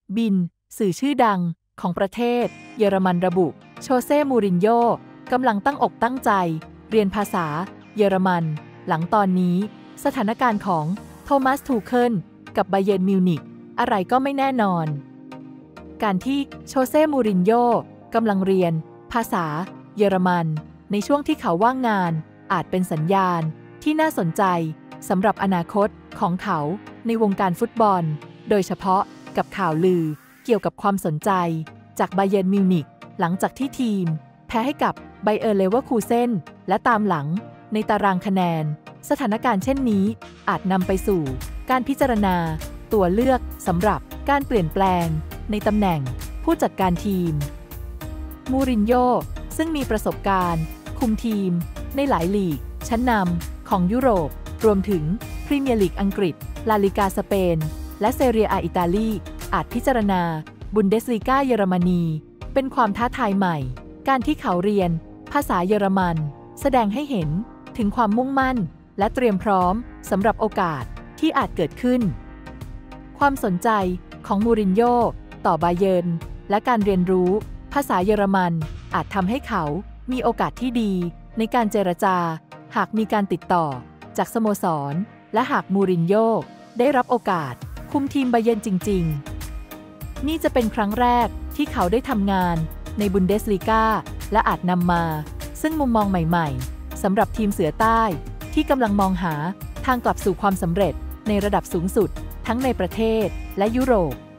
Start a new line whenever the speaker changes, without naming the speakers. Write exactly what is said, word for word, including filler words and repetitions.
บินสื่อชื่อดังของประเทศเยอรมันระบุโชเซ่มูรินโญ่กำลังตั้งอกตั้งใจเรียนภาษาเยอรมันหลังตอนนี้สถานการณ์ของโทมัสทูเคิลกับไบเยิร์นมิวนิกอะไรก็ไม่แน่นอนการที่โชเซ่มูรินโญ่กำลังเรียนภาษาเยอรมันในช่วงที่เขาว่างงานอาจเป็นสัญญาณที่น่าสนใจสำหรับอนาคตของเขาในวงการฟุตบอลโดยเฉพาะกับข่าวลือเกี่ยวกับความสนใจจากไบเยิร์นมิวนิกหลังจากที่ทีมแพ้ให้กับไบเออร์เลเวอร์คูเซ่นและตามหลังในตารางคะแนนสถานการณ์เช่นนี้อาจนำไปสู่การพิจารณาตัวเลือกสำหรับการเปลี่ยนแปลงในตำแหน่งผู้จัดการทีมมูรินโญ่ซึ่งมีประสบการณ์คุมทีมในหลายลีกชั้นนำของยุโรปรวมถึงพรีเมียร์ลีกอังกฤษลาลิกาสเปนและเซเรียอาอิตาลีอาจพิจารณาบุนเดสลีกาเยอรมนีเป็นความท้าทายใหม่การที่เขาเรียนภาษาเยอรมันแสดงให้เห็นถึงความมุ่งมั่นและเตรียมพร้อมสำหรับโอกาสที่อาจเกิดขึ้นความสนใจของมูรินโญ่ต่อบาเยิร์นและการเรียนรู้ภาษาเยอรมันอาจทำให้เขามีโอกาสที่ดีในการเจรจาหากมีการติดต่อจากสโมสรและหากมูรินโญ่ได้รับโอกาสคุมทีมบาเยิร์นจริงๆนี่จะเป็นครั้งแรกที่เขาได้ทำงานในบุนเดสลีกาและอาจนำมาซึ่งมุมมองใหม่ๆสำหรับทีมเสือใต้ที่กำลังมองหาทางกลับสู่ความสำเร็จในระดับสูงสุดทั้งในประเทศและยุโรป